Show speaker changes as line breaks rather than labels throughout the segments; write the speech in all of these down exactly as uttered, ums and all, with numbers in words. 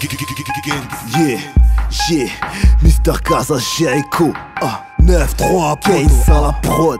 Yeah, yeah, Mister Gaza Jericho, ah, neuf trois Kane à la prod.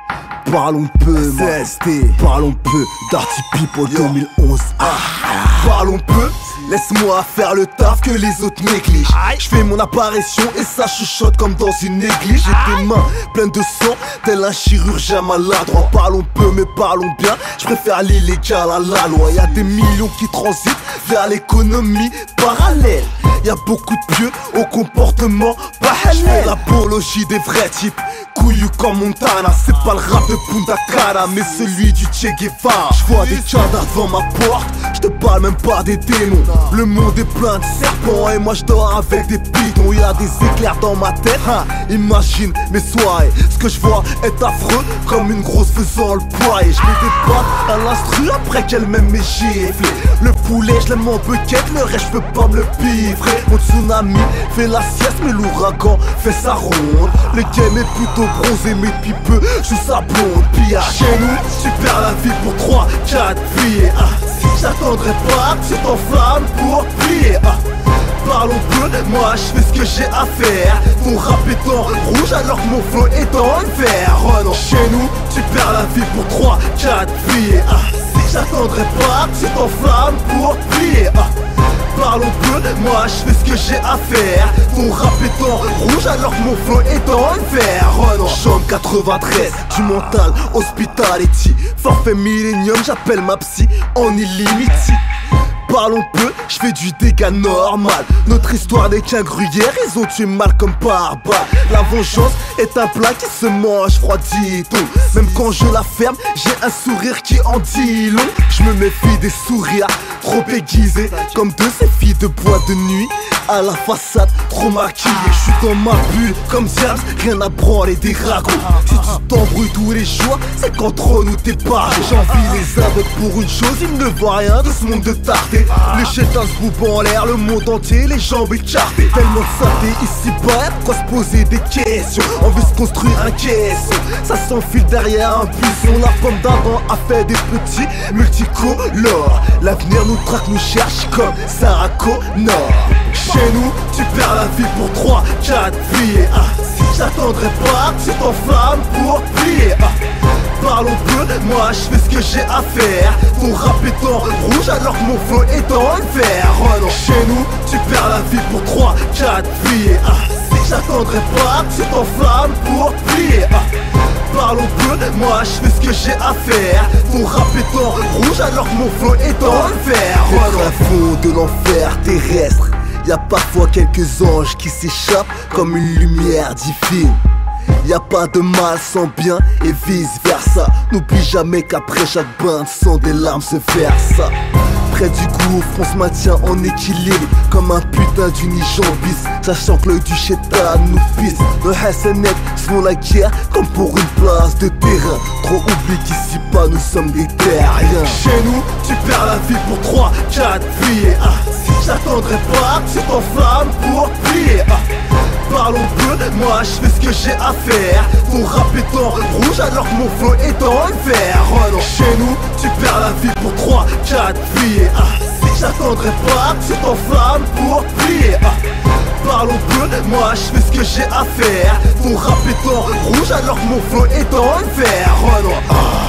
Parlons peu, C S T, parlons peu d'Arty People deux mille onze. Ah, parlons peu, laisse-moi faire le taf que les autres négligent. Je fais mon apparition et ça chuchote comme dans une église. J'ai des mains pleines de sang, tel un chirurgien maladroit. Parlons peu mais parlons bien, je préfère l'illégal à la loi. Y'a des millions qui transitent vers l'économie parallèle. Y'a beaucoup de pieux au comportement parallèle. J'fais l'apologie des vrais types, couillus comme Montana. C'est pas le rap de Punta Cana, mais celui du Che Guevara. J'vois des cadavres devant ma porte, j'te parle même pas des démons. Le monde est plein de serpents et moi j'dors avec des pitons. Y'a des éclairs dans ma tête, hein, imagine mes soirées. Ce que j'vois est affreux comme une grosse faisant le poids. Et j'mets des pattes à l'instru après qu'elle m'aime mes gifles. Le poulet j'l'aime en bucket, le reste j'peux pas me le piffrer. Mon tsunami fait la sieste mais l'ouragan fait sa ronde. Le game est plutôt bronzé mais depuis peu je suis sa blonde. Pillage chez nous, tu perds la vie pour trois, quatre filles. Ah, j'attendrai pas que tu t'enflammes pour plier. Ah, parlons peu, moi je fais ce que j'ai à faire. Ton rap est en rouge alors que mon flow est en vert. Oh non, chez nous, tu perds la vie pour trois, quatre filles. Ah, j'attendrai pas que tu t'enflammes pour plier. Ah, parlons peu, moi je fais ce que j'ai à faire. Ton rap est en rouge alors que mon flow est en vert. Oh non, chambre quatre-vingt-treize, du mental, hospitality. Forfait millénium, j'appelle ma psy en illimité. Parlons peu, je fais du dégât normal. Notre histoire n'est qu'un gruyère, ils ont tué mal comme par balle. La vengeance est un plat qui se mange froid, dit-on. Même quand je la ferme, j'ai un sourire qui en dit long. Je me méfie des sourires trop aiguisés, comme de ces filles de boîte de nuit à la façade trop maquillée. Je suis dans ma bulle comme Diams, rien à branler des ragots. Si tu t'embrouilles tous les jours, c'est qu'entre nous t'es barré. J'envie les aveugles pour une chose, ils ne voient rien de ce monde de tarté. Les chétins se boubent en l'air, le monde entier, les jambes écartées. Tellement de saleté ici-bas, pourquoi se poser des questions? On veut se construire un caisson, ça s'enfile derrière un buisson. La pomme d'Adam a fait des petits multicolores. L'avenir nous traque, nous cherche comme Sarah Connor. Chez nous, tu perds la vie pour trois, quatre filles. Ah, j'attendrai pas que tu t'enflammes pour plier. Ah, parlons peu, moi je fais ce que j'ai à faire. Ton rap est en rouge alors que mon flow est en vert. Oh non, chez nous, tu perds la vie pour trois, quatre filles. Ah, j'attendrai pas que tu t'enflammes pour plier. Ah, parlons peu, moi je fais ce que j'ai à faire. Ton rap est en rouge alors que mon flow est en vert. Oh non, fond de l'enfer terrestre, y'a parfois quelques anges qui s'échappent comme une lumière divine. Y'a pas de mal sans bien et vice versa. N'oublie jamais qu'après chaque bain de sang des larmes se versent. Près du gouffre on se maintient en équilibre comme un putain d'unijambis, sachant que l'œil du chétan nous pisse. Nos Hassanettes se font la guerre comme pour une place de terrain. Trop oublie qu'ici pas nous sommes des terriens. Chez nous tu perds la vie pour trois, quatre filles. Ah, j'attendrai pas que tu t'enflammes pour plier. Ah, parlons peu, moi je fais ce que j'ai à faire. Ton rap est en rouge alors que mon flow est en vert. Oh non, chez nous tu perds la vie pour trois, quatre filles. Ah, j'attendrai pas que tu t'enflammes pour plier. Ah, parlons peu, moi je fais ce que j'ai à faire. Ton rap est en rouge alors que mon flow est en vert. Oh non,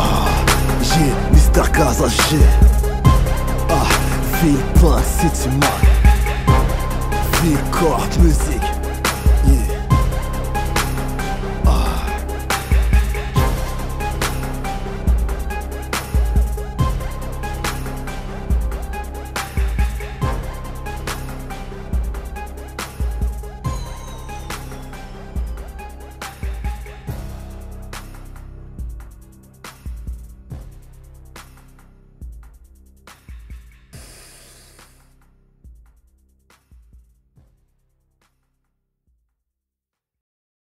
ah, yeah, Mister Gaza G. Ah, Philippin City Man, Phil Court Music.